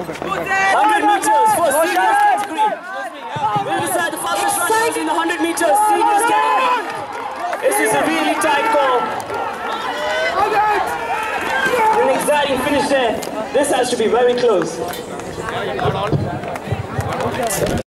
meters for seniors category. We'll decide the fastest runners in the 100 meters seniors category. This is a really tight call. An exciting finish there. This has to be very close.